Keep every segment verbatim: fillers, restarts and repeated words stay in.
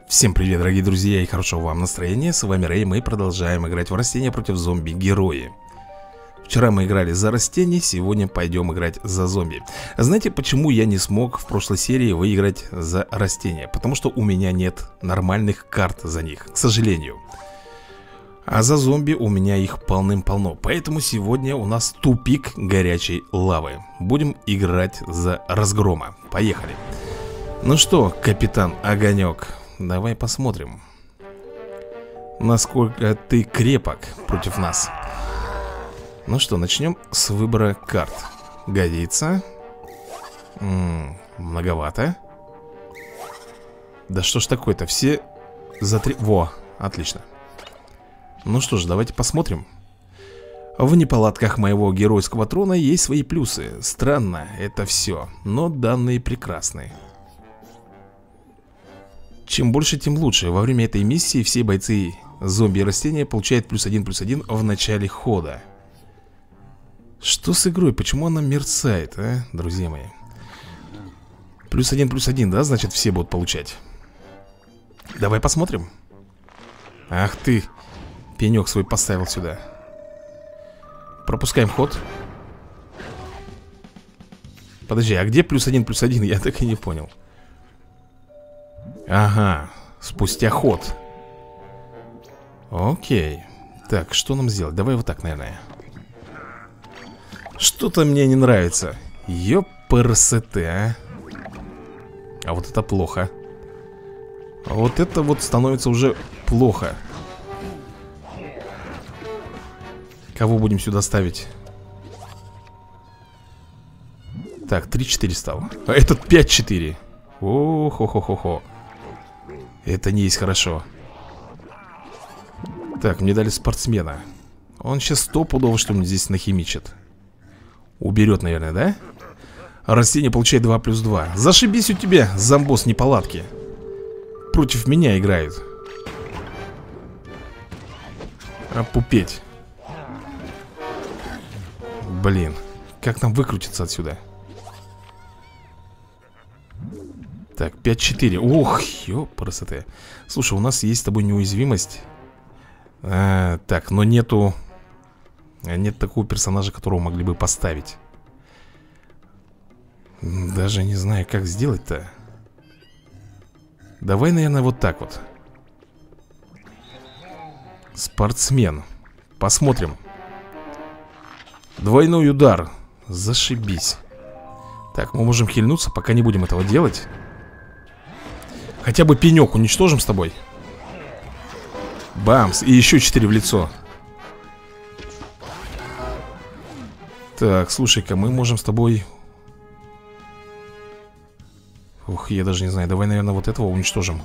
Всем привет, дорогие друзья, и хорошего вам настроения. С вами Рэй, мы продолжаем играть в растения против зомби-герои. Вчера мы играли за растения, сегодня пойдем играть за зомби. Знаете, почему я не смог в прошлой серии выиграть за растения? Потому что у меня нет нормальных карт за них, к сожалению. А за зомби у меня их полным-полно. Поэтому сегодня у нас тупик горячей лавы. Будем играть за разгрома. Поехали. Ну что, капитан Огонек, давай посмотрим, насколько ты крепок против нас. Ну что, начнем с выбора карт. Годится. М-м, многовато. Да что ж такое-то, все за три... Во, отлично. Ну что ж, давайте посмотрим. В неполадках моего геройского трона есть свои плюсы. Странно, это все, но данные прекрасны. Чем больше, тем лучше. Во время этой миссии все бойцы зомби и растения получают плюс один, плюс один в начале хода. Что с игрой? Почему она мерцает, а, друзья мои? Плюс один, плюс один, да, значит все будут получать. Давай посмотрим. Ах ты, пенек свой поставил сюда. Пропускаем ход. Подожди, а где плюс один, плюс один? Я так и не понял. Ага, спустя ход. Окей. Так, что нам сделать? Давай вот так, наверное. Что-то мне не нравится. Ёпрст, а. А вот это плохо. А вот это вот становится уже плохо. Кого будем сюда ставить? Так, три-четыре стал. А этот пять-четыре. О-хо-хо-хо-хо. Это не есть хорошо. Так, мне дали спортсмена. Он сейчас стопудово что-нибудь здесь нахимичит. Уберет, наверное, да? Растение получает два плюс два. Зашибись у тебя, зомбос неполадки. Против меня играют. Опупеть. Блин, как нам выкрутиться отсюда? Так, пять-четыре. Ох, ёпрст. Слушай, у нас есть с тобой неуязвимость. а, Так, но нету... Нет такого персонажа, которого могли бы поставить. Даже не знаю, как сделать-то. Давай, наверное, вот так вот. Спортсмен. Посмотрим. Двойной удар. Зашибись. Так, мы можем хильнуться, пока не будем этого делать. Хотя бы пенек уничтожим с тобой. Бамс, и еще четыре в лицо. Так, слушай-ка, мы можем с тобой... Ух, я даже не знаю, давай, наверное, вот этого уничтожим.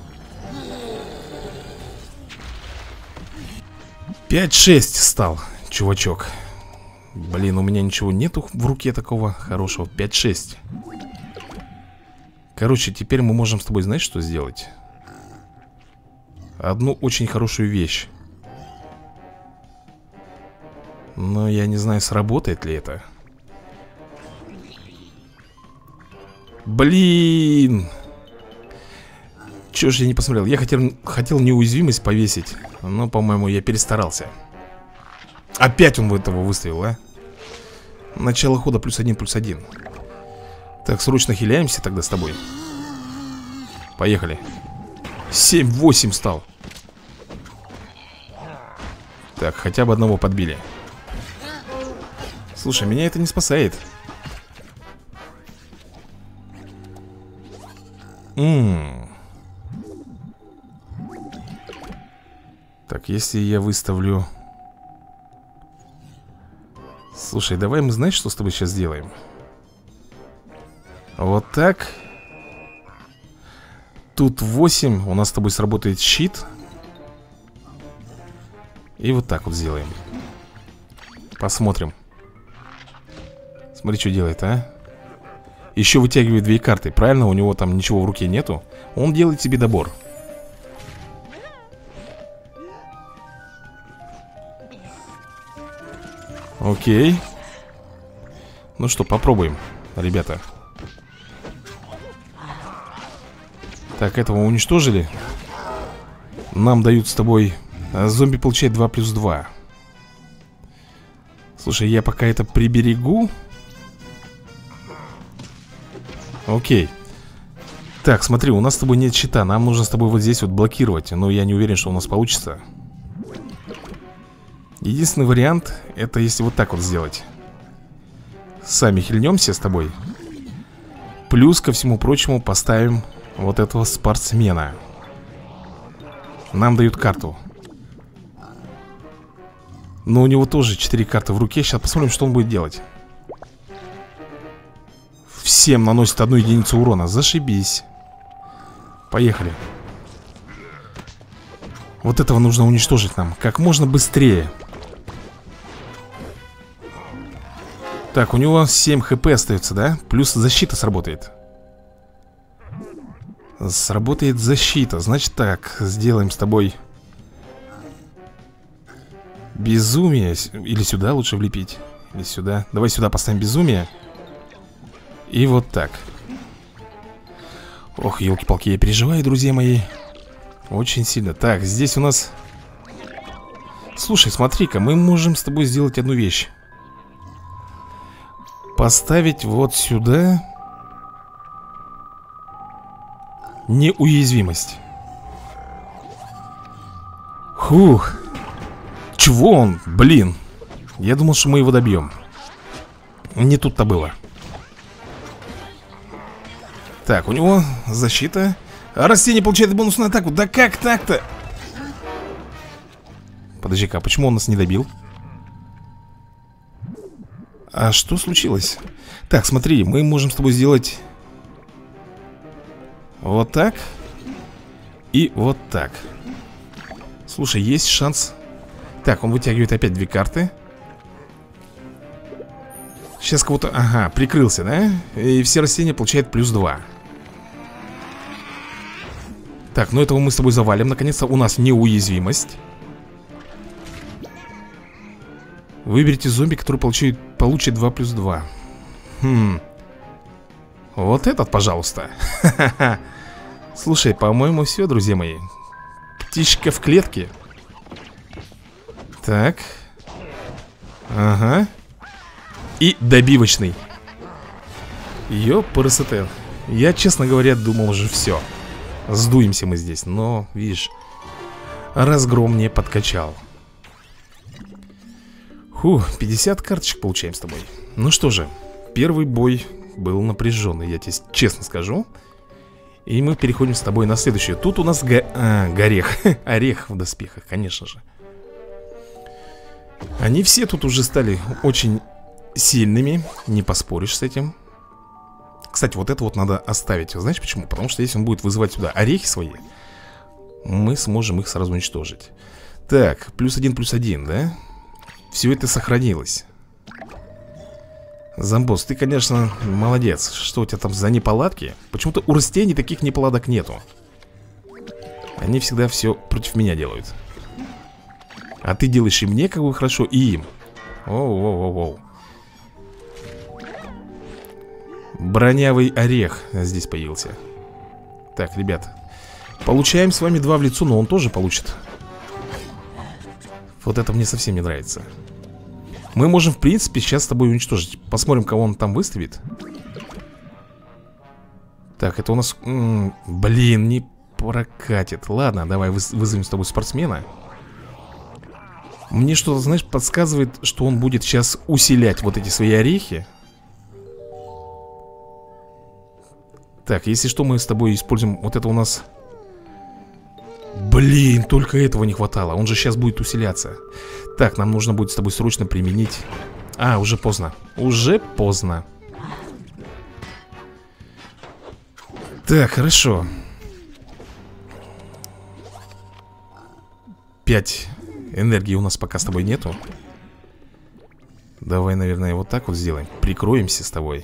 пять-шесть стал, чувачок. Блин, у меня ничего нету в руке такого хорошего. пять-шесть. Короче, теперь мы можем с тобой, знаешь, что сделать? Одну очень хорошую вещь. Но я не знаю, сработает ли это. Блин! Чё ж я не посмотрел? Я хотел, хотел неуязвимость повесить, но, по-моему, я перестарался. Опять он в этого выставил, а? Начало хода плюс один, плюс один. Так, срочно хиляемся тогда с тобой. Поехали. семь-восемь стал. Так, хотя бы одного подбили. Слушай, меня это не спасает. М-м. Так, если я выставлю... Слушай, давай мы, знаешь, что с тобой сейчас сделаем? Вот так. Тут восемь. У нас с тобой сработает щит. И вот так вот сделаем. Посмотрим. Смотри, что делает, а? Еще вытягивает две карты. Правильно, у него там ничего в руке нету. Он делает себе добор. Окей. Ну что, попробуем, ребята. Так, этого уничтожили. Нам дают с тобой... Зомби получает два плюс два. Слушай, я пока это приберегу. Окей. Так, смотри, у нас с тобой нет щита. Нам нужно с тобой вот здесь вот блокировать. Но я не уверен, что у нас получится. Единственный вариант, это если вот так вот сделать. Сами хильнемся с тобой. Плюс, ко всему прочему, поставим вот этого спортсмена. Нам дают карту. Но у него тоже четыре карты в руке. Сейчас посмотрим, что он будет делать. Всем наносит одну единицу урона. Зашибись. Поехали. Вот этого нужно уничтожить нам как можно быстрее. Так, у него семь хп остается, да? Плюс защита сработает. Сработает защита. Значит так, сделаем с тобой безумие. Или сюда лучше влепить. Или сюда. Давай сюда поставим безумие. И вот так. Ох, елки-палки, я переживаю, друзья мои. Очень сильно. Так, здесь у нас... Слушай, смотри-ка, мы можем с тобой сделать одну вещь. Поставить вот сюда неуязвимость. Фух. Чего он? Блин. Я думал, что мы его добьем. Не тут-то было. Так, у него защита. А растение получает бонусную атаку. Да как так-то? Подожди-ка, а почему он нас не добил? А что случилось? Так, смотри, мы можем с тобой сделать вот так и вот так. Слушай, есть шанс. Так, он вытягивает опять две карты. Сейчас кого-то... Ага, прикрылся, да? И все растения получают плюс два. Так, ну этого мы с тобой завалим. Наконец-то у нас неуязвимость. Выберите зомби, который получит, получит два плюс два. Хм. Вот этот, пожалуйста. Слушай, по-моему, все, друзья мои. Птичка в клетке. Так. Ага. И добивочный. Ёпрст. Я, честно говоря, думал уже все. Сдуемся мы здесь. Но, видишь, разгром не подкачал. Фу, пятьдесят карточек получаем с тобой. Ну что же, первый бой был напряженный, я тебе честно скажу. И мы переходим с тобой на следующее. Тут у нас го... а, горех. Орех в доспехах, конечно же. Они все тут уже стали очень сильными. Не поспоришь с этим. Кстати, вот это вот надо оставить. Знаешь почему? Потому что если он будет вызывать сюда орехи свои, мы сможем их сразу уничтожить. Так, плюс один, плюс один, да? Все это сохранилось. Зомбос, ты, конечно, молодец. Что у тебя там за неполадки? Почему-то у растений таких неполадок нету. Они всегда все против меня делают. А ты делаешь и мне как бы хорошо, и им. Оу-оу-оу-оу. Бронявый орех здесь появился. Так, ребят, получаем с вами два в лицо, но он тоже получит. Вот это мне совсем не нравится. Мы можем, в принципе, сейчас с тобой уничтожить. Посмотрим, кого он там выставит. Так, это у нас... М-м, блин, не прокатит. Ладно, давай вызовем с тобой спортсмена. Мне что-то, знаешь, подсказывает, что он будет сейчас усилять вот эти свои орехи. Так, если что, мы с тобой используем... Вот это у нас... Блин, только этого не хватало. Он же сейчас будет усиляться. Так, нам нужно будет с тобой срочно применить. А, уже поздно. Уже поздно. Так, хорошо. Пять энергии у нас пока с тобой нету. Давай, наверное, вот так вот сделаем. Прикроемся с тобой.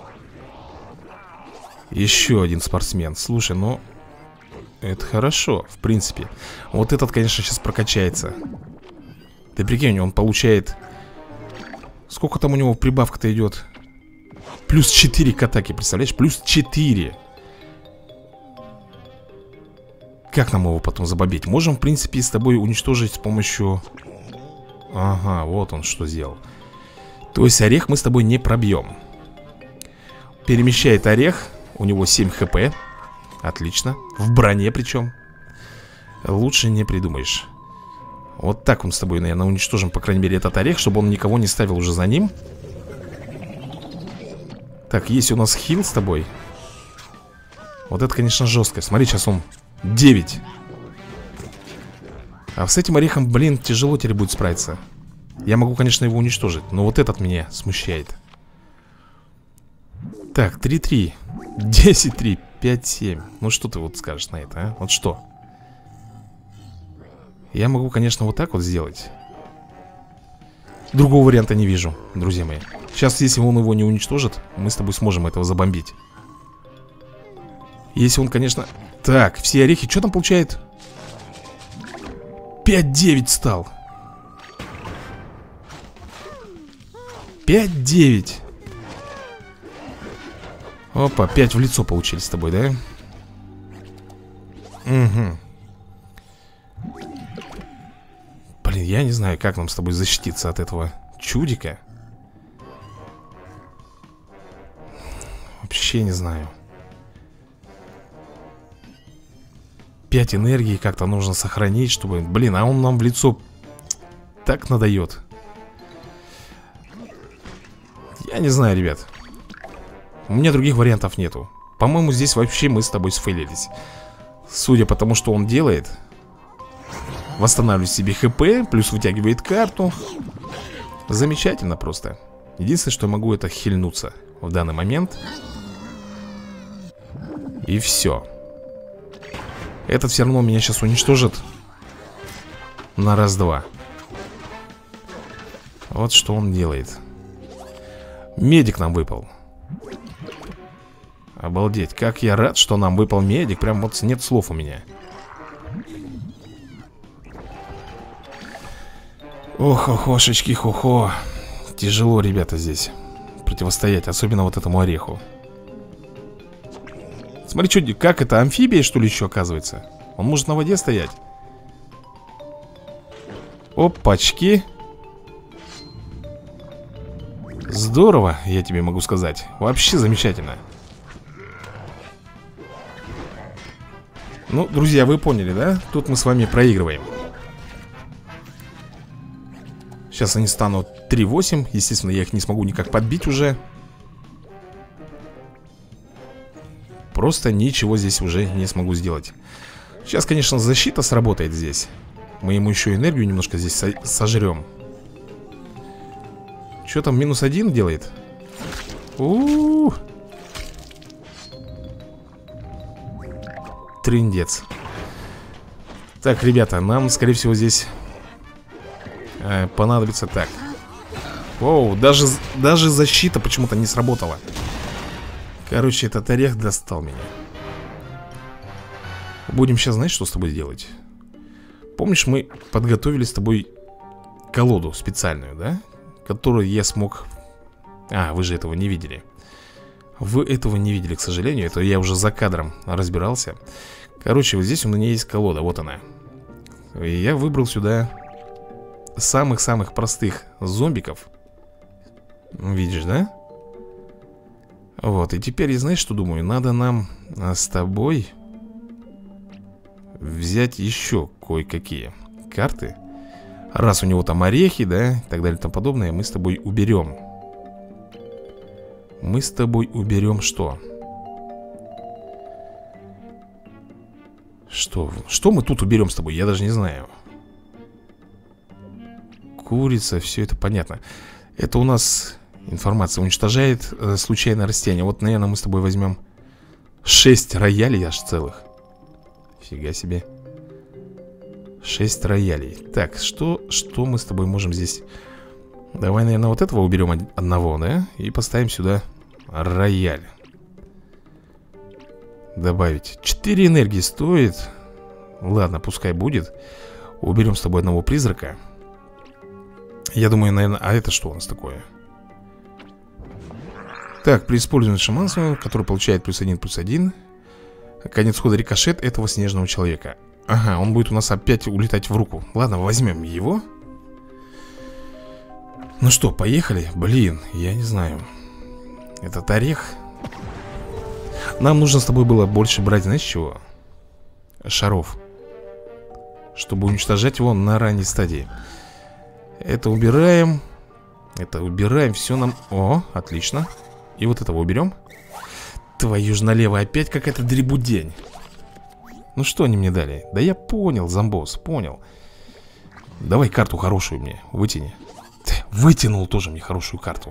Еще один спортсмен. Слушай, ну... Это хорошо, в принципе. Вот этот, конечно, сейчас прокачается. Ты прикинь, он получает... Сколько там у него прибавка-то идет? Плюс четыре к атаке, представляешь? Плюс четыре. как нам его потом забомбить? Можем, в принципе, с тобой уничтожить с помощью... Ага, вот он что сделал. То есть орех мы с тобой не пробьем. Перемещает орех. У него семь хп. Отлично. В броне причем. Лучше не придумаешь. Вот так мы с тобой, наверное, уничтожим, по крайней мере, этот орех, чтобы он никого не ставил уже за ним. Так, есть у нас хил с тобой. Вот это, конечно, жестко. Смотри, сейчас он девять. А с этим орехом, блин, тяжело теперь будет справиться. Я могу, конечно, его уничтожить, но вот этот меня смущает. Так, три три, десять три, пять семь. Ну что ты вот скажешь на это, а? Вот что? Я могу, конечно, вот так вот сделать. Другого варианта не вижу, друзья мои. Сейчас, если он его не уничтожит, мы с тобой сможем этого забомбить. Если он, конечно... Так, все орехи, что там получает? пять девять стал. пять девять. Опа, пять в лицо получили с тобой, да? Угу. Блин, я не знаю, как нам с тобой защититься от этого чудика. Вообще не знаю. Пять энергии как-то нужно сохранить, чтобы... Блин, а он нам в лицо так надает. Я не знаю, ребят. У меня других вариантов нету. По-моему, здесь вообще мы с тобой сфейлились. Судя по тому, что он делает. Восстанавливает себе хп, плюс вытягивает карту. Замечательно просто. Единственное, что я могу, это хильнуться в данный момент. И все. Этот все равно меня сейчас уничтожит на раз-два. Вот что он делает. Медик нам выпал. Обалдеть, как я рад, что нам выпал медик. Прям вот нет слов у меня. Ох, охошечки, хо-хо. Тяжело, ребята, здесь противостоять, особенно вот этому ореху. Смотри, что, как это, амфибия, что ли, еще оказывается? Он может на воде стоять. Опачки. Здорово, я тебе могу сказать. Вообще замечательно. Ну, друзья, вы поняли, да? Тут мы с вами проигрываем. Сейчас они станут три восемь. Естественно, я их не смогу никак подбить уже. Просто ничего здесь уже не смогу сделать. Сейчас, конечно, защита сработает здесь. Мы ему еще энергию немножко здесь со сожрем. Что там, минус один делает? У-у-у. Трындец. Так, ребята, нам, скорее всего, здесь э, понадобится так. Оу, даже, даже защита почему-то не сработала. Короче, этот орех достал меня. Будем сейчас, знаешь, что с тобой делать? Помнишь, мы подготовили с тобой колоду специальную, да? Которую я смог... А, вы же этого не видели. Вы этого не видели, к сожалению. Это я уже за кадром разбирался. Короче, вот здесь у меня есть колода, вот она. И я выбрал сюда самых-самых простых зомбиков. Видишь, да? Вот, и теперь, знаешь, что думаю? Надо нам с тобой взять еще кое-какие карты. Раз у него там орехи, да, и так далее и тому подобное, мы с тобой уберем. Мы с тобой уберем что? Что? Что мы тут уберем с тобой? Я даже не знаю. Курица, все это понятно. Это у нас... Информация уничтожает э, случайное растение. Вот, наверное, мы с тобой возьмем шесть роялей аж целых. Фига себе. шесть роялей. Так, что, что мы с тобой можем здесь... Давай, наверное, вот этого уберем одного, да? И поставим сюда рояль. Добавить. четыре энергии стоит. Ладно, пускай будет. Уберем с тобой одного призрака. Я думаю, наверное... А это что у нас такое? Так, при использовании шаманства, который получает плюс один, плюс один. Конец хода рикошет этого снежного человека. Ага, он будет у нас опять улетать в руку. Ладно, возьмем его. Ну что, поехали? Блин, я не знаю. Этот орех. Нам нужно с тобой было больше брать, знаешь чего? Шаров. Чтобы уничтожать его на ранней стадии. Это убираем. Это убираем, все нам... О, отлично. И вот этого уберем. Твою ж налево, опять какая-то дребудень. Ну что они мне дали? Да я понял, зомбос, понял. Давай карту хорошую мне, вытяни. Вытянул тоже мне хорошую карту.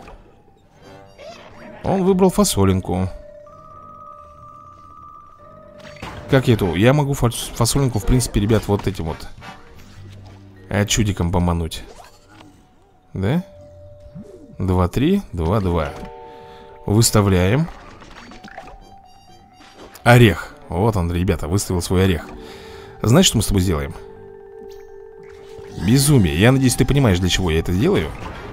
Он выбрал фасолинку. Как я эту? Я могу фасолинку, в принципе, ребят, вот этим вот а чудиком помануть. Да? Два, три, два, два. Выставляем. Орех. Вот он, ребята, выставил свой орех. Знаешь, что мы с тобой сделаем? Безумие. Я надеюсь, ты понимаешь, для чего я это делаю.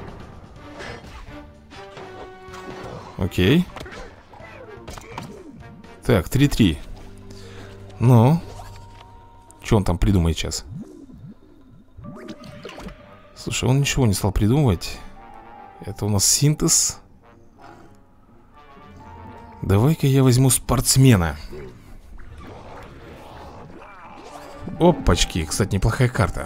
Окей. Так, три-три. Ну, что он там придумает сейчас? Слушай, он ничего не стал придумывать. Это у нас синтез. Давай-ка я возьму спортсмена. Опачки, кстати, неплохая карта.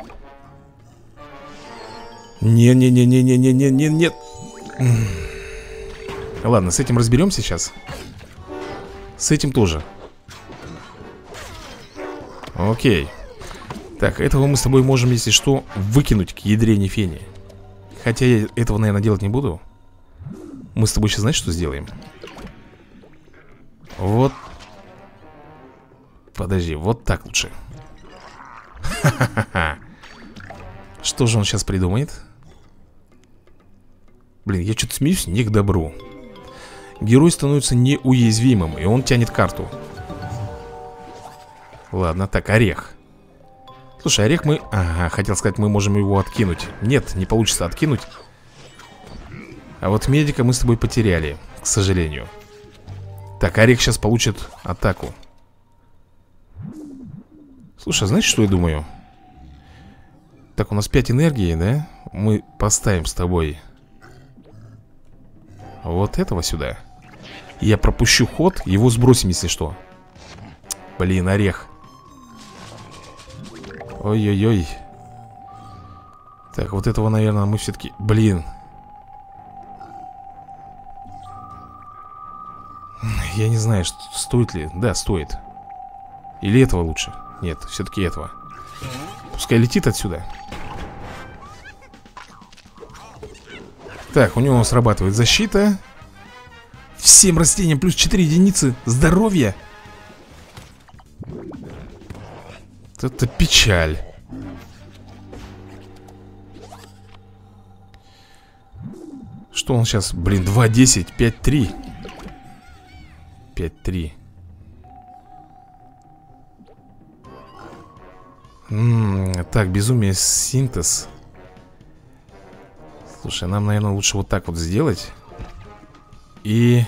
Не-не-не-не-не-не-не-не-нет. Ладно, с этим разберемся сейчас. С этим тоже. Окей. Так, этого мы с тобой можем, если что, выкинуть к ядрене фени. Хотя я этого, наверное, делать не буду. Мы с тобой сейчас, знаешь, что сделаем? Вот. Подожди, вот так лучше. Ха-ха-ха. Что же он сейчас придумает? Блин, я что-то смеюсь не к добру. Герой становится неуязвимым, и он тянет карту. Ладно, так, орех. Слушай, орех мы... Ага, хотел сказать, мы можем его откинуть. Нет, не получится откинуть. А вот медика мы с тобой потеряли, к сожалению. Так, орех сейчас получит атаку. Слушай, знаешь, что я думаю? Так, у нас пять энергии, да? Мы поставим с тобой вот этого сюда. Я пропущу ход, его сбросим, если что. Блин, орех. Ой-ой-ой. Так, вот этого, наверное, мы все-таки... Блин. Я не знаю, стоит ли. Да, стоит. Или этого лучше? Нет, все-таки этого. Пускай летит отсюда. Так, у него срабатывает защита. Всем растениям плюс четыре единицы здоровья. Это печаль. Что он сейчас? Блин, два десять, пять три. пять три. М-м, так, безумие, синтез. Слушай, нам, наверное, лучше вот так вот сделать. И...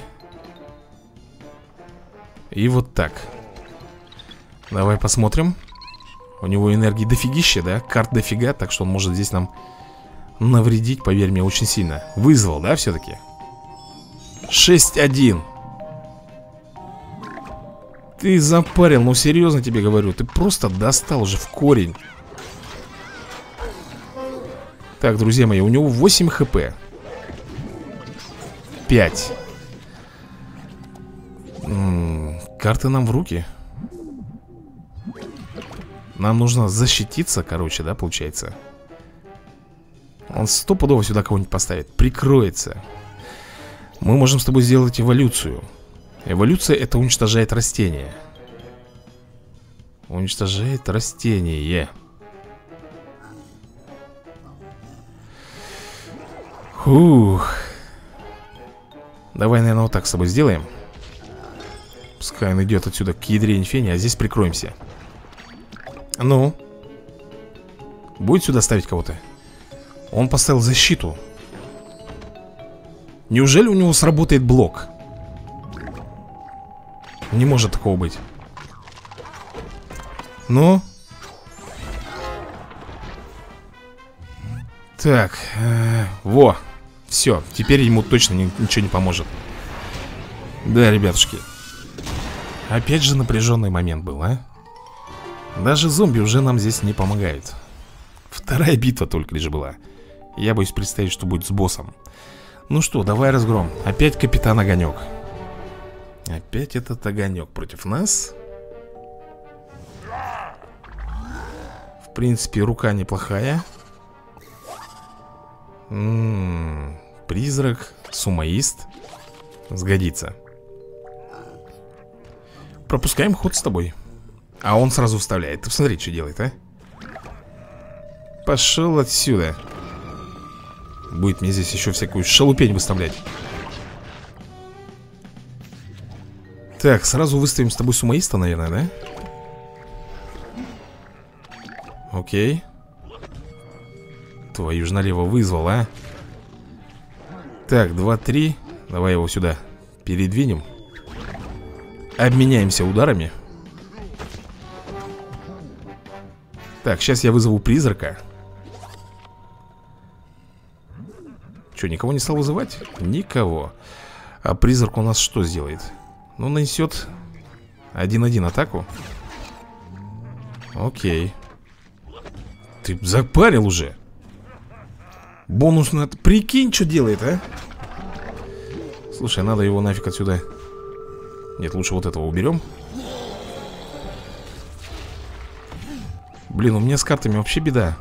И вот так. Давай посмотрим. У него энергии дофигища, да? Карт дофига, так что он может здесь нам навредить, поверь мне, очень сильно. Вызвал, да, все-таки? шесть один. Ты запарил, ну серьезно тебе говорю. Ты просто достал уже в корень. Так, друзья мои, у него восемь хп. пять. М-м, карты нам в руки. Нам нужно защититься, короче, да, получается. Он стопудово сюда кого-нибудь поставит. Прикроется. Мы можем с тобой сделать эволюцию. Эволюция — это уничтожает растения. Уничтожает растение. Фух. Давай, наверное, вот так с тобой сделаем. Пускай он идет отсюда к ядрене фени, а здесь прикроемся. Ну? Будет сюда ставить кого-то? Он поставил защиту. Неужели у него сработает блок? Не может такого быть. Ну? Так, э, во. Все, теперь ему точно ни, ничего не поможет. Да, ребятушки. Опять же напряженный момент был, а? Даже зомби уже нам здесь не помогают. Вторая битва только лишь была. Я боюсь представить, что будет с боссом. Ну что, давай разгром. Опять капитан Огонек. Опять этот Огонек против нас. В принципе, рука неплохая. М-м-м, призрак, сумоист. Сгодится. Пропускаем ход с тобой. А он сразу вставляет. Ты посмотри, что делает, а? Пошел отсюда. Будет мне здесь еще всякую шалупень выставлять. Так, сразу выставим с тобой сумоиста, наверное, да? Окей. Твою ж налево вызвал, а? Так, два, три. Давай его сюда передвинем. Обменяемся ударами. Так, сейчас я вызову призрака. Что, никого не стал вызывать? Никого. А призрак у нас что сделает? Ну, нанесет один-один атаку. Окей. Ты запарил уже. Бонус на... Прикинь, что делает, а? Слушай, надо его нафиг отсюда. Нет, лучше вот этого уберем. Блин, у меня с картами вообще беда.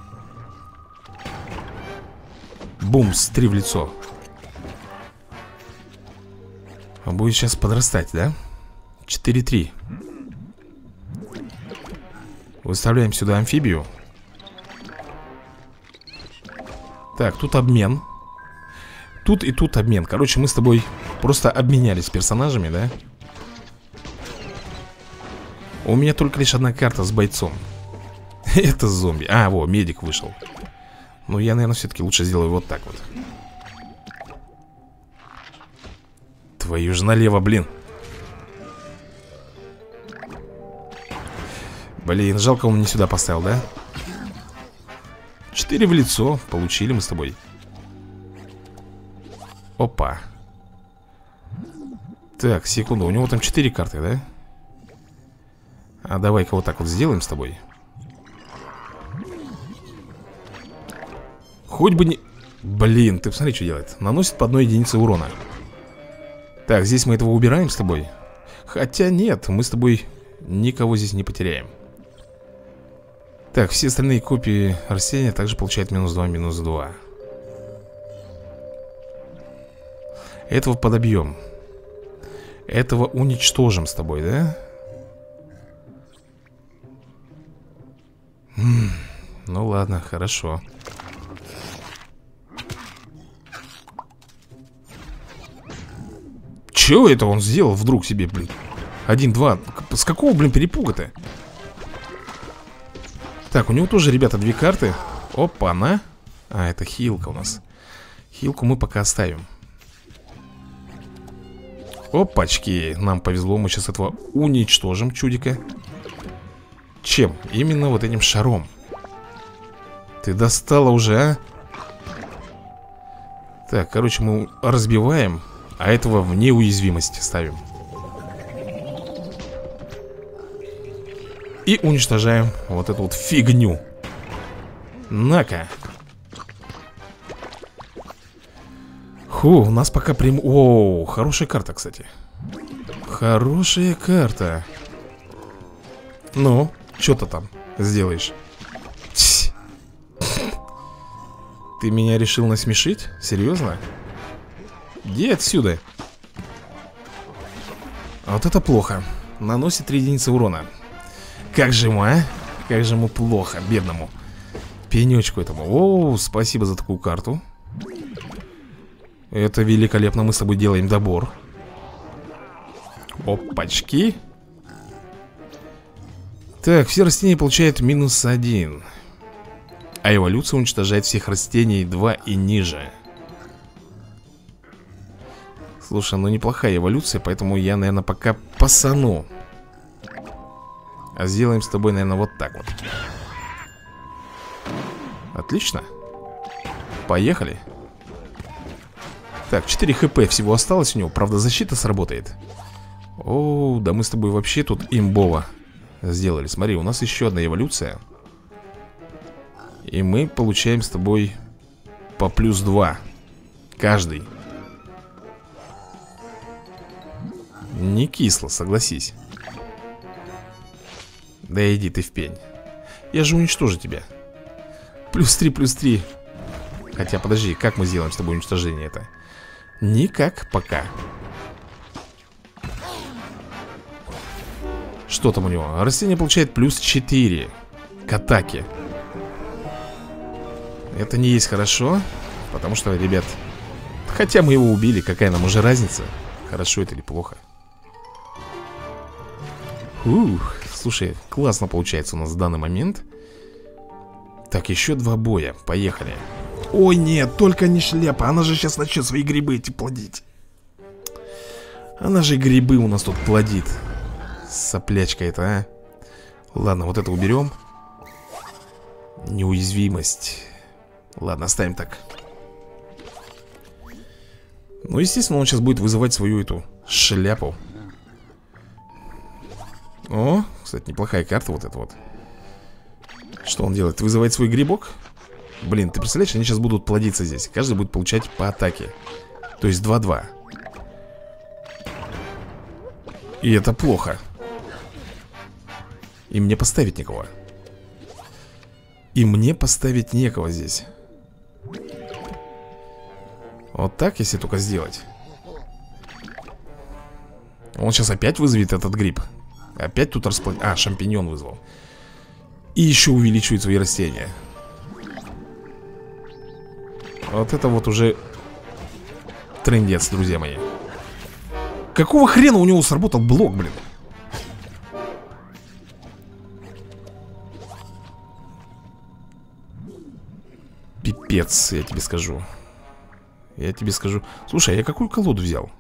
Бумс, три в лицо. Он будет сейчас подрастать, да? четыре-три. Выставляем сюда амфибию. Так, тут обмен. Тут и тут обмен. Короче, мы с тобой просто обменялись персонажами, да? У меня только лишь одна карта с бойцом. Это зомби. А, во, медик вышел. Ну, я, наверное, все-таки лучше сделаю вот так вот. Твою же налево, блин. Блин, жалко, он не сюда поставил, да? Четыре в лицо. Получили мы с тобой. Опа. Так, секунду, у него там четыре карты, да? А давай-ка вот так вот сделаем с тобой. Хоть бы не... Блин, ты посмотри, что делает. Наносит по одной единице урона. Так, здесь мы этого убираем с тобой. Хотя нет, мы с тобой никого здесь не потеряем. Так, все остальные копии растения также получают минус два, минус два. Этого подобьем. Этого уничтожим с тобой, да? М-м, ну ладно, хорошо. Чего это он сделал вдруг себе, блин? Один, два. С какого, блин, перепуга-то? Так, у него тоже, ребята, две карты. Опа-на. А, это хилка у нас. Хилку мы пока оставим. Опачки. Нам повезло, мы сейчас этого уничтожим, чудика. Чем? Именно вот этим шаром. Ты достала уже, а? Так, короче, мы разбиваем. А этого в неуязвимость ставим. И уничтожаем вот эту вот фигню. На-ка. Фу, у нас пока прям... Оу, хорошая карта, кстати. Хорошая карта. Ну, что ты там сделаешь? Тсь. Ты меня решил насмешить? Серьезно? Иди отсюда. Вот это плохо. Наносит три единицы урона. Как же ему, а? Как же ему плохо, бедному пенечку этому. О, спасибо за такую карту. Это великолепно, мы с тобой делаем добор. Опачки. Так, все растения получают минус один. А эволюция уничтожает всех растений два и ниже. Слушай, ну неплохая эволюция, поэтому я, наверное, пока пасану. А сделаем с тобой, наверное, вот так вот. Отлично. Поехали. Так, четыре хп всего осталось у него. Правда, защита сработает. О, да мы с тобой вообще тут имбово сделали. Смотри, у нас еще одна эволюция. И мы получаем с тобой по плюс два каждый. Не кисло, согласись. Да иди ты в пень. Я же уничтожу тебя. Плюс три, плюс три. Хотя, подожди, как мы сделаем с тобой уничтожение это? Никак пока. Что там у него? Растение получает плюс четыре к атаке. Это не есть хорошо. Потому что, ребят, хотя мы его убили, какая нам уже разница? Хорошо это или плохо? Ух, слушай, классно получается у нас в данный момент. Так, еще два боя, поехали. Ой, нет, только не шляпа. Она же сейчас начнет свои грибы эти плодить. Она же грибы у нас тут плодит. Соплячка это, а. Ладно, вот это уберем. Неуязвимость. Ладно, оставим так. Ну, естественно, он сейчас будет вызывать свою эту шляпу. О, кстати, неплохая карта вот эта вот. Что он делает? Вызывает свой грибок? Блин, ты представляешь, они сейчас будут плодиться здесь. Каждый будет получать по атаке. То есть два-два. И это плохо. И мне поставить никого. И мне поставить некого здесь. Вот так, если только сделать. Он сейчас опять вызовет этот гриб. Опять тут расплодит. А, шампиньон вызвал. И еще увеличивает свои растения. Вот это вот уже трындец, друзья мои. Какого хрена у него сработал блок, блин? Пипец, я тебе скажу. Я тебе скажу. Слушай, а я какую колоду взял?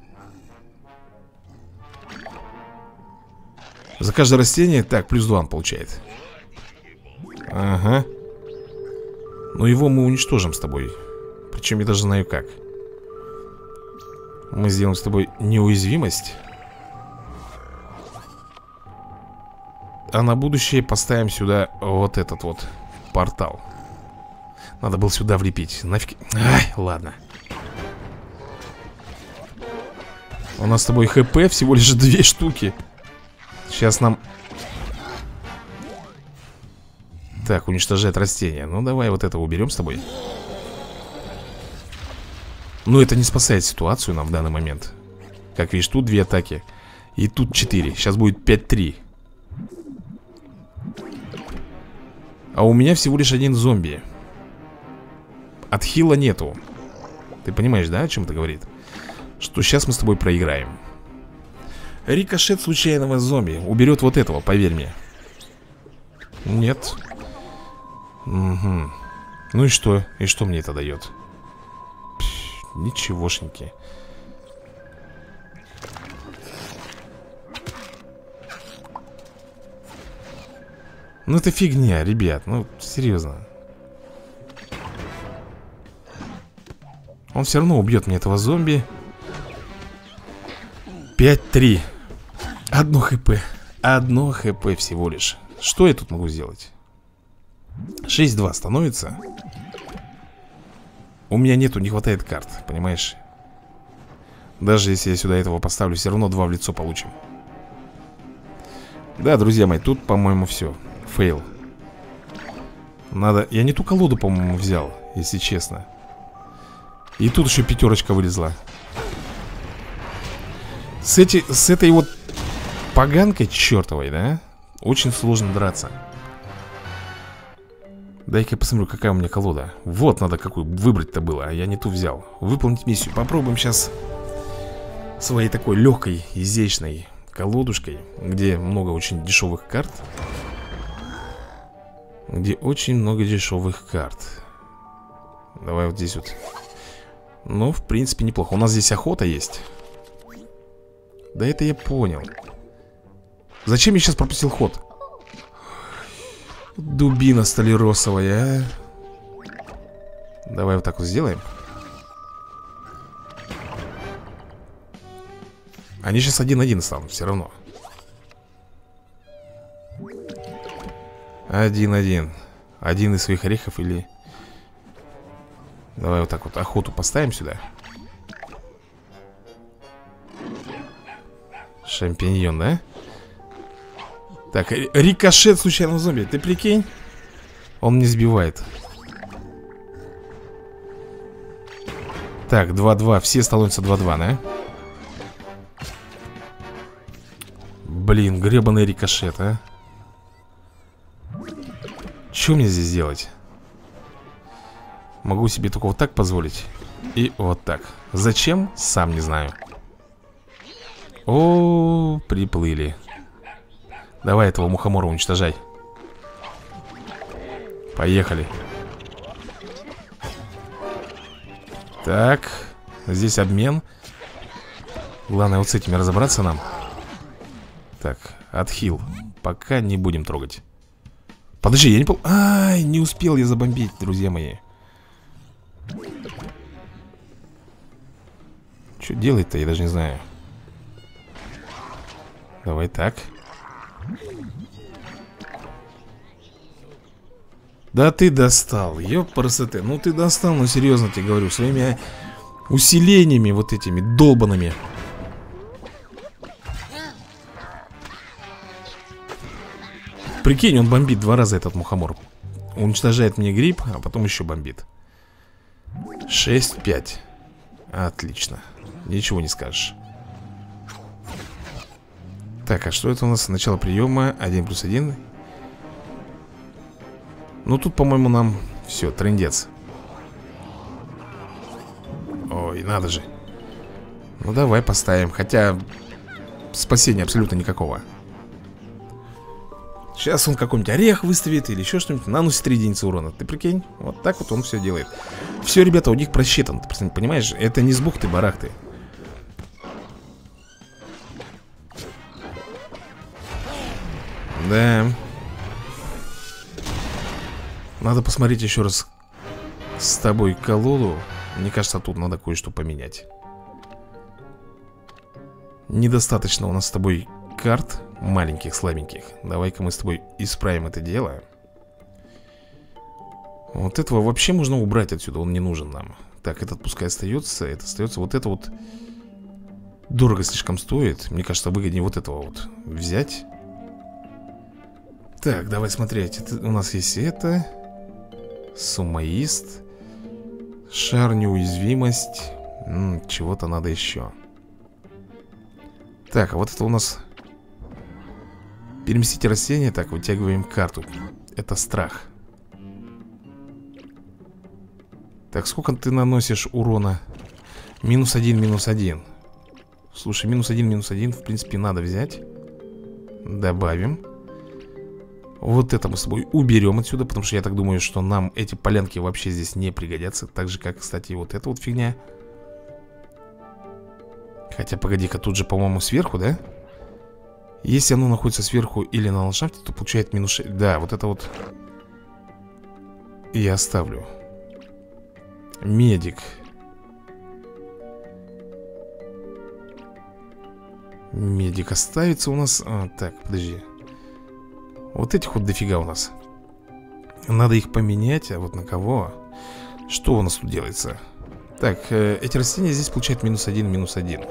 За каждое растение, так, плюс два он получает. Ага. Но его мы уничтожим с тобой. Причем я даже знаю как. Мы сделаем с тобой неуязвимость. А на будущее поставим сюда вот этот вот портал. Надо было сюда влепить. Нафиг. Ай, ладно. У нас с тобой хп всего лишь две штуки. Сейчас нам... Так, уничтожает растение. Ну, давай вот это уберем с тобой. Но это не спасает ситуацию нам в данный момент. Как видишь, тут две атаки. И тут четыре. Сейчас будет пять-три. А у меня всего лишь один зомби. Отхила нету. Ты понимаешь, да, о чем это говорит? Что сейчас мы с тобой проиграем. Рикошет случайного зомби уберет вот этого, поверь мне. Нет. Угу. Ну и что? И что мне это дает? Пш, ничегошеньки. Ну это фигня, ребят. Ну, серьезно. Он все равно убьет мне этого зомби. пять-три. Одно хп. Одно хп всего лишь. Что я тут могу сделать? шесть-два становится. У меня нету, не хватает карт, понимаешь? Даже если я сюда этого поставлю, все равно два в лицо получим. Да, друзья мои, тут, по-моему, все. Фейл. Надо... Я не ту колоду, по-моему, взял, если честно. И тут еще пятерочка вылезла. С, эти... С этой вот поганкой чертовой, да? Очень сложно драться. Дай-ка я посмотрю, какая у меня колода. Вот надо какую выбрать-то было, а я не ту взял. Выполнить миссию. Попробуем сейчас своей такой легкой, изящной колодушкой, где много очень дешевых карт. Где очень много дешевых карт. Давай вот здесь вот. Ну, в принципе, неплохо. У нас здесь охота есть. Да это я понял. Зачем я сейчас пропустил ход? Дубина столеросовая, а. Давай вот так вот сделаем. Они сейчас один-один станут, все равно. Один-один. Один из своих орехов или... Давай вот так вот охоту поставим сюда. Шампиньон, да? Так, рикошет случайного зомби. Ты прикинь? Он не сбивает. Так, два-два. Все становятся два-два, да? Блин, гребаный рикошет, а. Что мне здесь делать? Могу себе только вот так позволить. И вот так. Зачем? Сам не знаю. О, приплыли. Давай этого мухомора уничтожай. Поехали. Так, здесь обмен. Главное вот с этими разобраться нам. Так, отхил. Пока не будем трогать. Подожди, я не пол... Ай, не успел я забомбить, друзья мои. Что делать-то, я даже не знаю. Давай так. Да ты достал, ёпарасоте. Ну ты достал, ну серьезно тебе говорю. Своими усилениями вот этими долбаными. Прикинь, он бомбит два раза, этот мухомор. Уничтожает мне гриб, а потом еще бомбит. шесть-пять. Отлично. Ничего не скажешь. Так, а что это у нас? Начало приема. Один плюс один. Ну тут, по-моему, нам все, трындец. Ой, надо же. Ну давай поставим. Хотя спасения абсолютно никакого. Сейчас он какой-нибудь орех выставит или еще что-нибудь. Наносит три единицы урона. Ты прикинь? Вот так вот он все делает. Все, ребята, у них просчитано. Ты понимаешь? Это не с бухты-барахты. Да. Надо посмотреть еще раз с тобой колоду. Мне кажется, тут надо кое-что поменять. Недостаточно у нас с тобой карт маленьких, слабеньких. Давай-ка мы с тобой исправим это дело. Вот этого вообще можно убрать отсюда, он не нужен нам. Так, этот пускай остается, это остается. Вот это вот дорого слишком стоит. Мне кажется, выгоднее вот этого вот взять. Так, давай смотреть. Это, у нас есть это. Сумоист. Шар, неуязвимость. Чего-то надо еще. Так, а вот это у нас... Переместите растение. Так, вытягиваем карту. Это страх. Так, сколько ты наносишь урона? Минус один, минус один. Слушай, минус один, минус один, в принципе, надо взять. Добавим. Вот это мы с тобой уберем отсюда, потому что я так думаю, что нам эти полянки вообще здесь не пригодятся. Так же, как, кстати, и вот эта вот фигня. Хотя, погоди-ка, тут же, по-моему, сверху, да? Если оно находится сверху или на ландшафте, то получает минус шесть. Да, вот это вот я оставлю. Медик. Медик оставится у нас. а, Так, подожди. Вот этих вот дофига у нас. Надо их поменять. А вот на кого? Что у нас тут делается? Так, э, эти растения здесь получают минус один, минус один.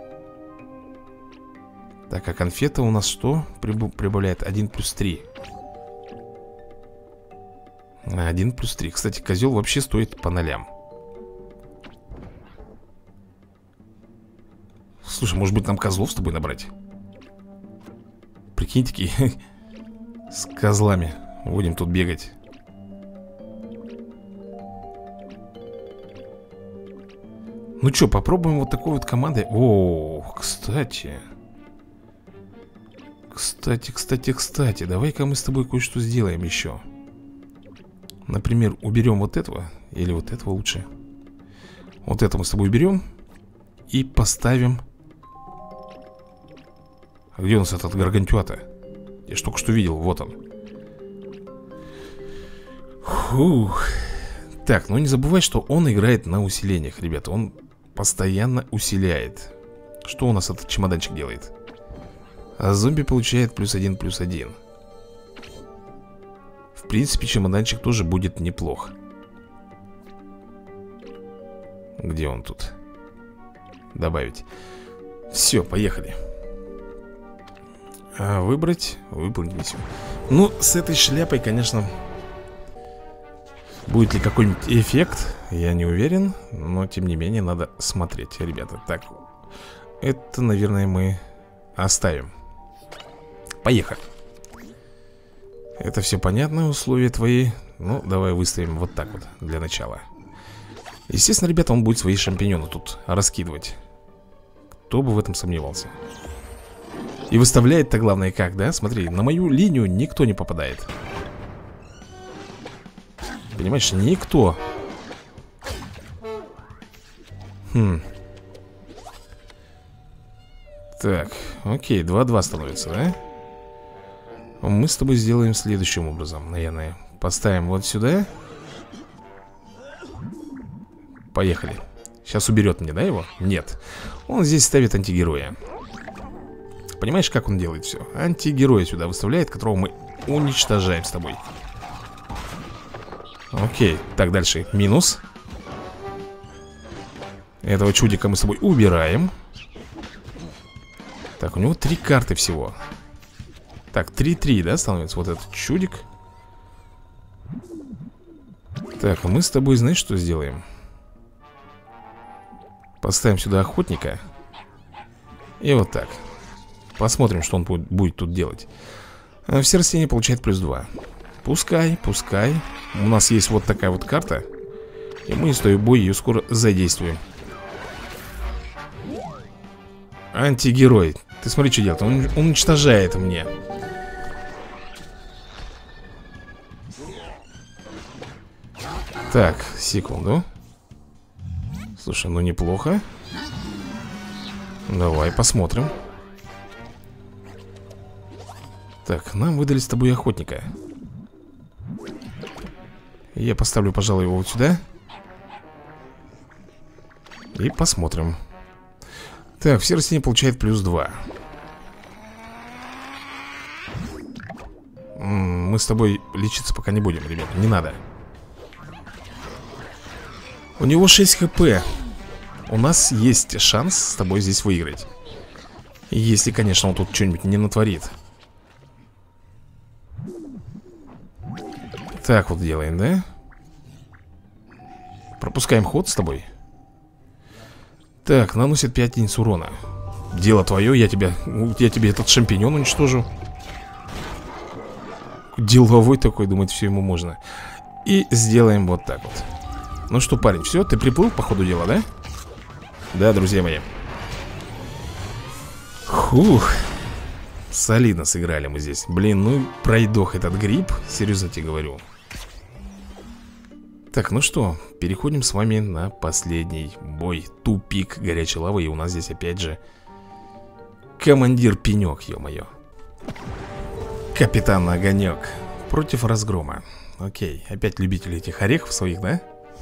Так, а конфета у нас что? Приб прибавляет один плюс три. один плюс три. Кстати, козел вообще стоит по нолям. Слушай, может быть нам козлов с тобой набрать? Прикинь, такие с козлами будем тут бегать. Ну что, попробуем вот такой вот командой. О, кстати. Кстати, кстати, кстати. Давай-ка мы с тобой кое-что сделаем еще. Например, уберем вот этого. Или вот этого лучше. Вот это мы с тобой уберем. И поставим. А где у нас этот гаргантюа-то? Я ж только что видел, вот он. Фух. Так, ну не забывай, что он играет на усилениях, ребята. Он постоянно усиляет. Что у нас этот чемоданчик делает? А зомби получает плюс один, плюс один. В принципе, чемоданчик тоже будет неплох. Где он тут? Добавить. Все, поехали. а, Выбрать, выполнить миссию. Ну, с этой шляпой, конечно, будет ли какой-нибудь эффект, я не уверен. Но, тем не менее, надо смотреть, ребята. Так, это, наверное, мы оставим. Поехали. Это все понятно, условия твои. Ну, давай выставим вот так вот для начала. Естественно, ребята, он будет свои шампиньоны тут раскидывать. Кто бы в этом сомневался. И выставляет-то главное как, да? Смотри, на мою линию никто не попадает. Понимаешь, никто. Хм. Так, окей, два-два становится, да? Мы с тобой сделаем следующим образом, наверное. Поставим вот сюда. Поехали. Сейчас уберет мне, да, его? Нет. Он здесь ставит антигероя. Понимаешь, как он делает все? Антигероя сюда выставляет, которого мы уничтожаем с тобой. Окей, так, дальше. Минус. Этого чудика мы с тобой убираем. Так, у него три карты всего. Так, три-три, да, становится вот этот чудик. Так, мы с тобой, знаешь, что сделаем? Поставим сюда охотника. И вот так. Посмотрим, что он будет тут делать. Все растения получают плюс два. Пускай, пускай. У нас есть вот такая вот карта. И мы с тобой ее скоро задействуем. Антигерой. Ты смотри, что делает. Он уничтожает мне. Так, секунду. Слушай, ну неплохо. Давай посмотрим. Так, нам выдали с тобой охотника. Я поставлю, пожалуй, его вот сюда. И посмотрим. Так, все растения получают плюс два. Мы с тобой лечиться пока не будем, ребят, не надо. У него шесть хп. У нас есть шанс с тобой здесь выиграть. Если, конечно, он тут что-нибудь не натворит. Так вот делаем, да? Пропускаем ход с тобой. Так, наносит пять единиц урона. Дело твое, я тебя, я тебе этот шампиньон уничтожу. Деловой такой, думает, все ему можно. И сделаем вот так вот. Ну что, парень, все, ты приплыл по ходу дела, да? Да, друзья мои. Фух. Солидно сыграли мы здесь. Блин, ну пройдох этот гриб. Серьезно тебе говорю. Так, ну что, переходим с вами на последний бой. Тупик горячей лавы. И у нас здесь опять же командир Пенек, ё-моё. Капитан Огонек против Разгрома. Окей, опять любители этих орехов своих, да?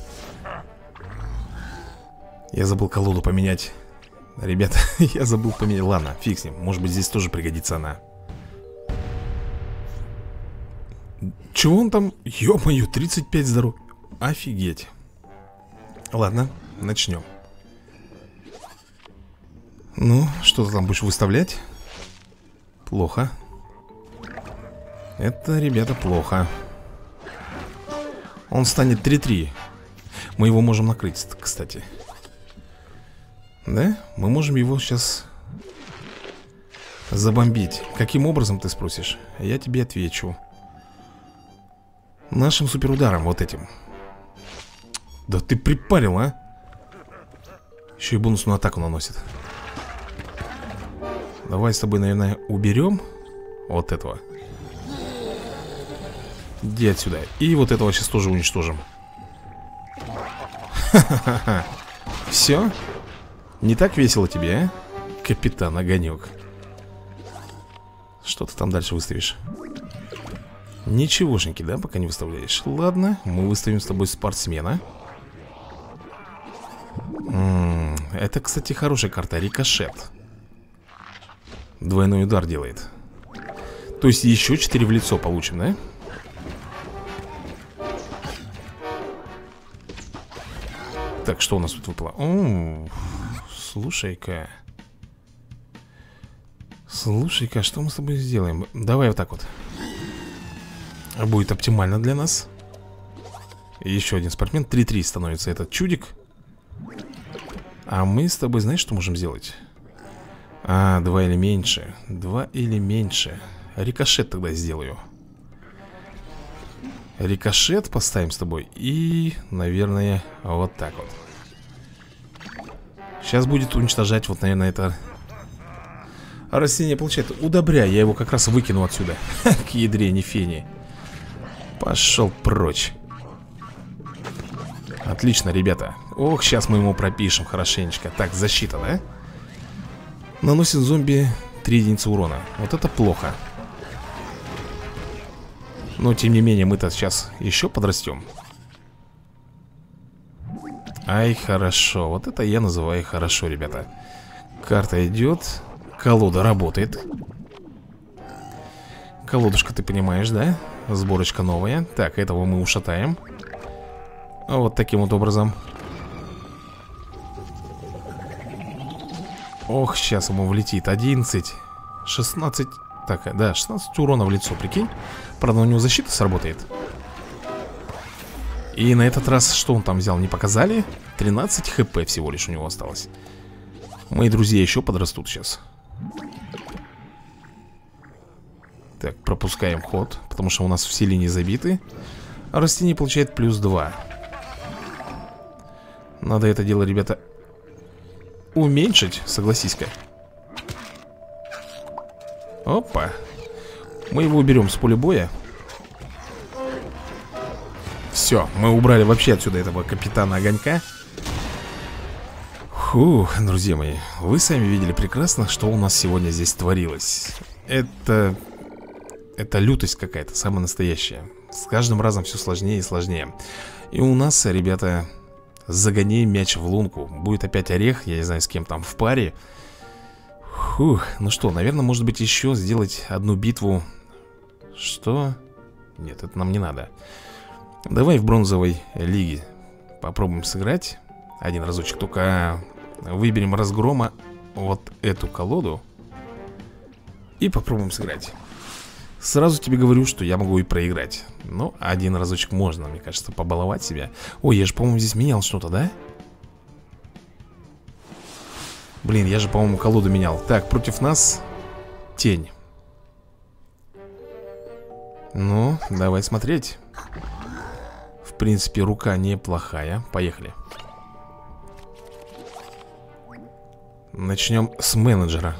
Я забыл колоду поменять. Ребята, я забыл поменять. Ладно, фиг с ним, может быть здесь тоже пригодится она. Чего он там? Ё-моё, тридцать пять здоровья. Офигеть. Ладно, начнем. Ну, что ты там будешь выставлять? Плохо. Это, ребята, плохо. Он станет три-три. Мы его можем накрыть, кстати. Да? Мы можем его сейчас забомбить. Каким образом, ты спросишь? Я тебе отвечу. Нашим суперударом, вот этим. Да ты припарил, а? Еще и бонусную атаку наносит. Давай с тобой, наверное, уберем вот этого. Иди отсюда. И вот этого сейчас тоже уничтожим. Ха-ха-ха. Все? Не так весело тебе, а? Капитан Огонек. Что ты там дальше выставишь? Ничегошеньки, да, пока не выставляешь. Ладно, мы выставим с тобой спортсмена. М-м, это, кстати, хорошая карта. Рикошет. Двойной удар делает. То есть еще четыре в лицо получим, да? Так, что у нас тут выпало? О, слушай-ка. Слушай-ка, что мы с тобой сделаем? Давай вот так вот. Будет оптимально для нас. Еще один спортсмен. три-три становится этот чудик. А мы с тобой, знаешь, что можем сделать? А, два или меньше. Два или меньше. Рикошет тогда сделаю. Рикошет поставим с тобой. И, наверное, вот так вот. Сейчас будет уничтожать, вот, наверное, это растение получает. Удобря, я его как раз выкину отсюда. К ядрене фени. Пошел прочь. Отлично, ребята. Ох, сейчас мы ему пропишем хорошенечко. Так, защита, да? Наносит зомби три единицы урона. Вот это плохо. Но, тем не менее, мы-то сейчас еще подрастем. Ай, хорошо. Вот это я называю хорошо, ребята. Карта идет. Колода работает. Колодушка, ты понимаешь, да? Сборочка новая. Так, этого мы ушатаем. Вот таким вот образом. Ох, сейчас ему влетит одиннадцать, шестнадцать. Так, да, шестнадцать урона в лицо, прикинь. Правда, у него защита сработает. И на этот раз, что он там взял, не показали. Тринадцать хп всего лишь у него осталось. Мои друзья еще подрастут сейчас. Так, пропускаем ход, потому что у нас все линии забиты. А растение получает плюс два. Надо это дело, ребята, уменьшить, согласись-ка. Опа. Мы его уберем с поля боя. Все, мы убрали вообще отсюда этого капитана огонька. Фух, друзья мои, вы сами видели прекрасно, что у нас сегодня здесь творилось. Это... Это лютость какая-то, самая настоящая. С каждым разом все сложнее и сложнее. И у нас, ребята, загони мяч в лунку. Будет опять орех, я не знаю, с кем там в паре. Фух, ну что, наверное, может быть еще сделать одну битву. Что? Нет, это нам не надо. Давай в бронзовой лиге попробуем сыграть один разочек. Только выберем разгрома вот эту колоду и попробуем сыграть. Сразу тебе говорю, что я могу и проиграть. Но один разочек можно, мне кажется, побаловать себя. Ой, я же, по-моему, здесь менял что-то, да? Блин, я же, по-моему, колоду менял. Так, против нас тень. Ну, давай смотреть. В принципе, рука неплохая. Поехали. Начнем с менеджера.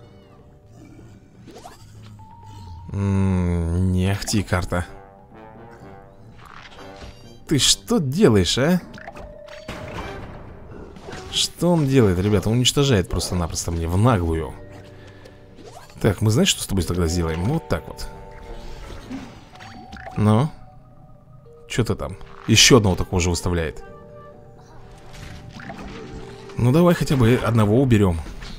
М-м, не ахти карта. Ты что делаешь, а? Что он делает, ребята? Он уничтожает просто-напросто мне в наглую. Так, мы знаешь, что с тобой тогда сделаем? Вот так вот. Ну? Что-то там. Еще одного такого же выставляет. Ну давай хотя бы одного уберем.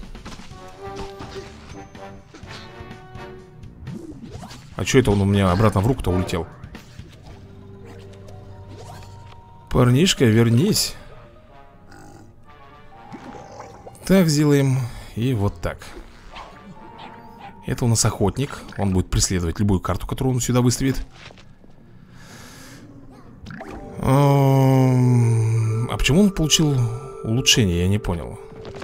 А что это он у меня обратно в руку-то улетел? Парнишка, вернись. Так сделаем. И вот так. Это у нас охотник. Он будет преследовать любую карту, которую он сюда выставит. А почему он получил улучшение? Я не понял.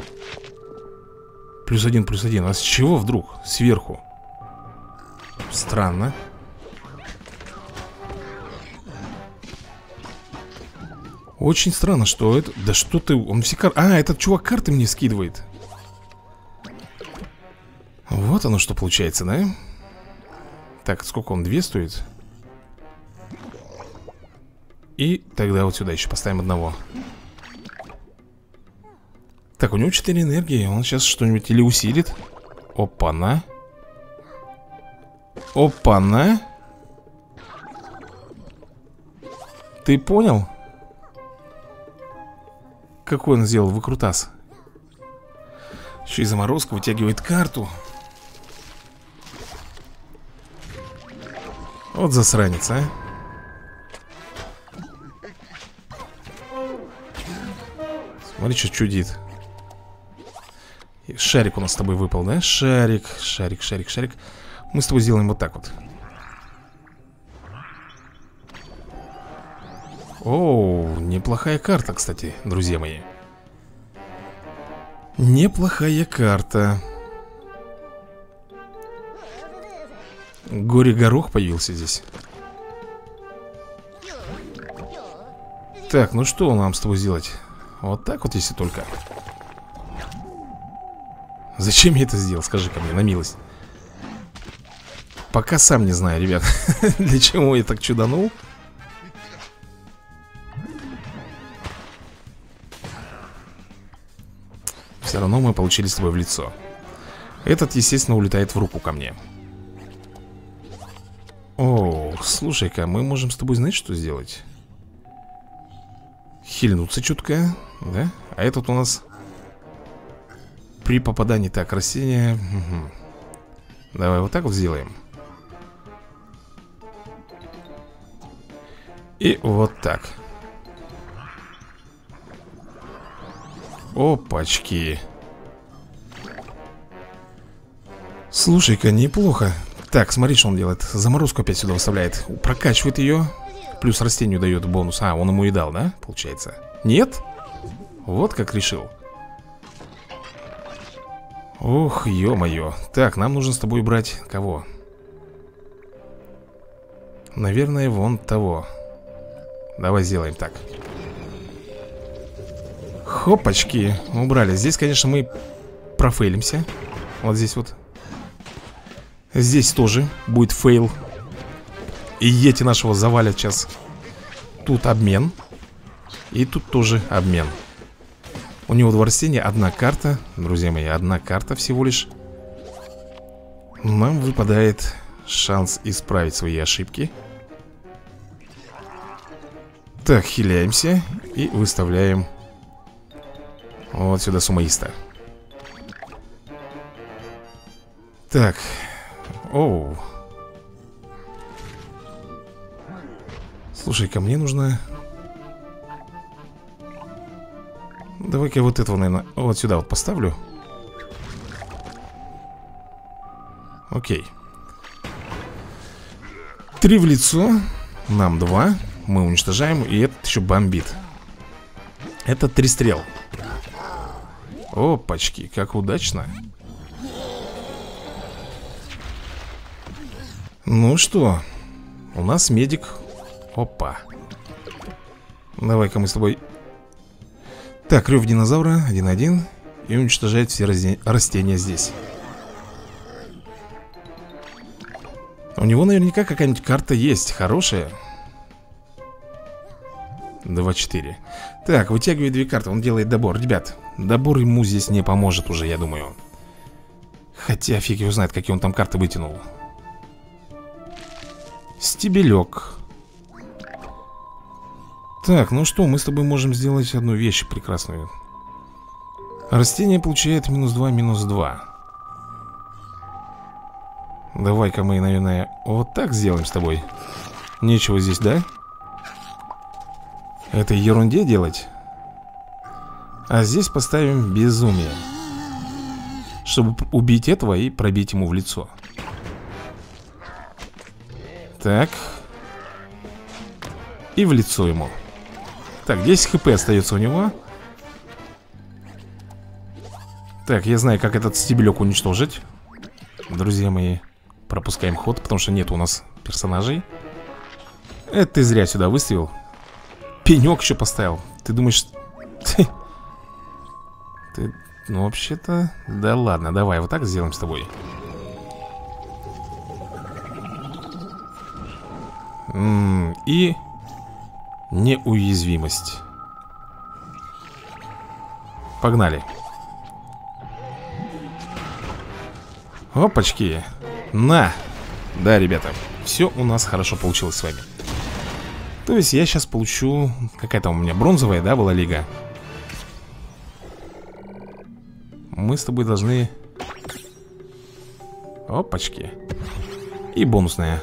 Плюс один, плюс один. А с чего вдруг? Сверху. Странно. Очень странно, что это... Да что ты... Он все карты... А, этот чувак карты мне скидывает. Вот оно что получается, да? Так, сколько он? Две стоит? И тогда вот сюда еще поставим одного. Так, у него четыре энергии. Он сейчас что-нибудь или усилит. Опа-на. Опа-на. Ты понял? Какой он сделал выкрутас? Еще и заморозку, вытягивает карту. Вот засранец, а. Смотри, что чудит. Шарик у нас с тобой выпал, да? Шарик, шарик, шарик, шарик. Мы с тобой сделаем вот так вот. Оу, неплохая карта, кстати, друзья мои. Неплохая карта. Горе-горох появился здесь. Так, ну что нам с тобой сделать? Вот так вот, если только. Зачем я это сделал, скажи-ка мне, на милость. Пока сам не знаю, ребят. Для чего я так чуданул. Все равно мы получили с тобой в лицо. Этот, естественно, улетает в руку ко мне. О, слушай-ка, мы можем с тобой, знаешь, что сделать? Хильнуться чутка, да? А этот у нас при попадании, так, растения. Угу. Давай вот так вот сделаем. И вот так. Опачки. Слушай-ка, неплохо. Так, смотри, что он делает. Заморозку опять сюда выставляет. Прокачивает ее. Плюс растению дает бонус. А, он ему и дал, да? Получается. Нет? Вот как решил. Ох, ё-моё. Так, нам нужно с тобой брать кого? Наверное, вон того. Давай сделаем так. Хопачки. Убрали. Здесь, конечно, мы профейлимся. Вот здесь вот. Здесь тоже будет фейл. И ети нашего завалят сейчас. Тут обмен. И тут тоже обмен. У него два растения, одна карта. Друзья мои, одна карта всего лишь. Нам выпадает шанс исправить свои ошибки. Так, хиляемся. И выставляем вот сюда сумоиста. Так. Оу. Слушай-ка, мне нужно... Давай-ка вот этого, наверное, вот сюда вот поставлю. Окей. Три в лицо. Нам два. Мы уничтожаем. И этот еще бомбит. Это три стрел. Опачки, как удачно. Ну что, у нас медик. Опа. Давай-ка мы с тобой. Так, рев динозавра один-один. И уничтожает все растения здесь. У него наверняка какая-нибудь карта есть хорошая. два-четыре. Так, вытягивает две карты, он делает добор. Ребят, добор ему здесь не поможет уже, я думаю. Хотя фиг его знает, какие он там карты вытянул. Стебелек. Так, ну что, мы с тобой можем сделать одну вещь прекрасную. Растение получает минус два, минус два. Давай-ка мы, наверное, вот так сделаем с тобой. Нечего здесь, да? Этой ерунде делать. А здесь поставим безумие, чтобы убить этого и пробить ему в лицо. Так. И в лицо ему. Так, десять хп остается у него. Так, я знаю, как этот стебелек уничтожить. Друзья мои, пропускаем ход, потому что нет у нас персонажей. Это ты зря сюда выставил. Пенек еще поставил. Ты думаешь... Ты... ты... Ну, вообще-то... Да ладно, давай вот так сделаем с тобой. М-м, и... неуязвимость. Погнали. Опачки. На. Да, ребята, все у нас хорошо получилось с вами. То есть я сейчас получу... Какая-то у меня бронзовая, да, была лига? Мы с тобой должны... Опачки. И бонусная.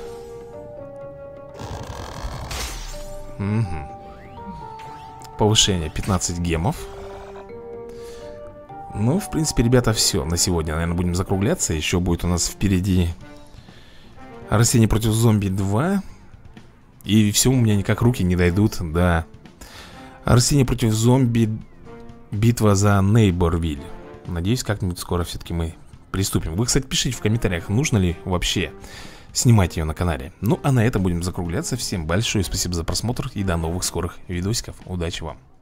Угу. Повышение пятнадцать гемов. Ну, в принципе, ребята, все на сегодня. Наверное, будем закругляться. Еще будет у нас впереди Растение против зомби два. И все, у меня никак руки не дойдут до Растение против зомби. Битва за Нейборвиль. Надеюсь, как-нибудь скоро все-таки мы приступим. Вы, кстати, пишите в комментариях, нужно ли вообще снимать ее на канале. Ну, а на этом будем закругляться. Всем большое спасибо за просмотр и до новых скорых видосиков. Удачи вам!